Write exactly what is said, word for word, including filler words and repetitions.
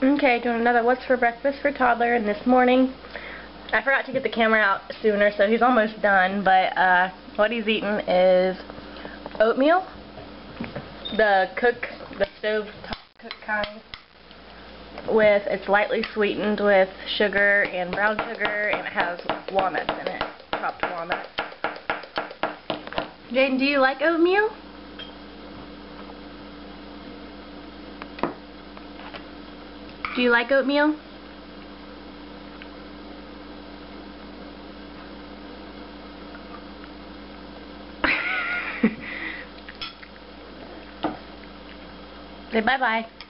Okay, doing another what's for breakfast for toddler, and this morning I forgot to get the camera out sooner, so he's almost done, but uh, what he's eating is oatmeal, the cook, the stove top cook kind, with, it's lightly sweetened with sugar and brown sugar, and it has walnuts in it, chopped walnuts. Jaden, do you like oatmeal? Do you like oatmeal? Say bye-bye.